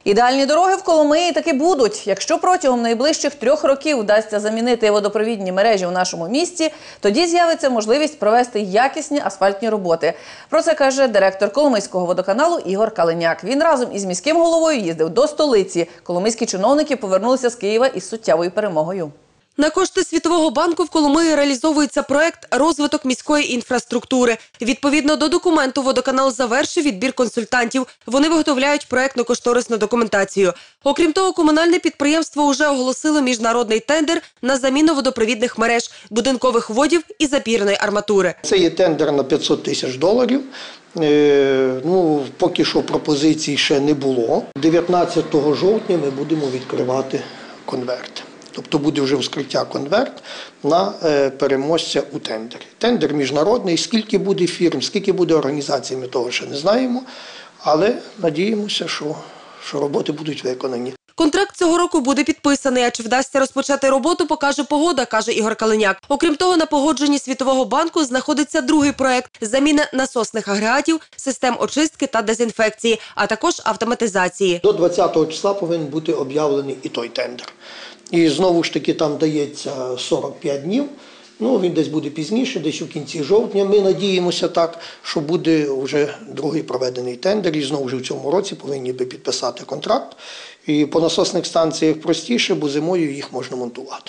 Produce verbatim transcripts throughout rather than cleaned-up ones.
Ідеальні дороги в Коломиї таки будуть. Якщо протягом найближчих трьох років вдасться замінити водопровідні мережі в нашому місті, тоді з'явиться можливість провести якісні асфальтні роботи. Про це каже директор Коломийського водоканалу Ігор Калиняк. Він разом із міським головою їздив до столиці. Коломийські чиновники повернулися з Києва із суттєвою перемогою. На кошти Світового банку в Коломиї реалізовується проект «Розвиток міської інфраструктури». Відповідно до документу, водоканал завершив відбір консультантів. Вони виготовляють проектно-кошторисну документацію. Окрім того, комунальне підприємство вже оголосило міжнародний тендер на заміну водопровідних мереж, будинкових водів і запірної арматури. Це є тендер на п'ятсот тисяч доларів. Е, ну, поки що пропозицій ще не було. дев'ятнадцятого жовтня ми будемо відкривати конверт. Тобто буде вже вскриття конверт на е, переможця у тендері. Тендер міжнародний, скільки буде фірм, скільки буде організацій, ми того ще не знаємо, але надіємося, що, що роботи будуть виконані. Контракт цього року буде підписаний, а чи вдасться розпочати роботу, покаже погода, каже Ігор Калиняк. Окрім того, на погодженні Світового банку знаходиться другий проект – заміна насосних агрегатів, систем очистки та дезінфекції, а також автоматизації. До двадцятого числа повинен бути об'явлений і той тендер. І знову ж таки там дається сорок п'ять днів, ну він десь буде пізніше, десь у кінці жовтня. Ми надіємося так, що буде вже другий проведений тендер і знову ж в цьому році повинні би підписати контракт. І по насосних станціях простіше, бо зимою їх можна монтувати.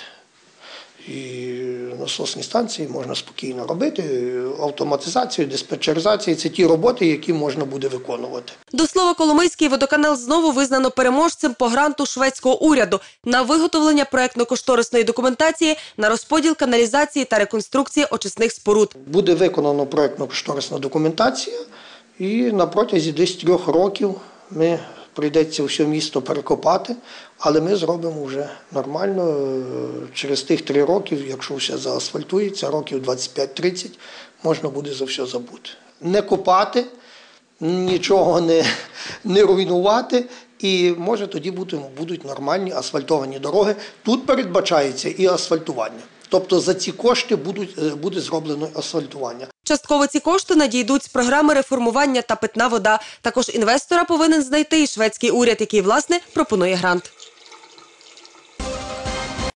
І насосні станції можна спокійно робити, автоматизацію, диспетчеризацію – це ті роботи, які можна буде виконувати. До слова, Коломийський водоканал знову визнано переможцем по гранту шведського уряду на виготовлення проектно-кошторисної документації на розподіл каналізації та реконструкції очисних споруд. Буде виконано проектно-кошторисна документація і на протязі десь трьох років ми прийдеться все місто перекопати, але ми зробимо вже нормально. Через тих три років, якщо все заасфальтується, років двадцять п'ять тридцять, можна буде за все забути. Не копати, нічого не, не руйнувати, і може тоді бути, будуть нормальні асфальтовані дороги. Тут передбачається і асфальтування. Тобто за ці кошти будуть, буде зроблено асфальтування. Частково ці кошти надійдуть з програми реформування та питна вода. Також інвестора повинен знайти і шведський уряд, який, власне, пропонує грант.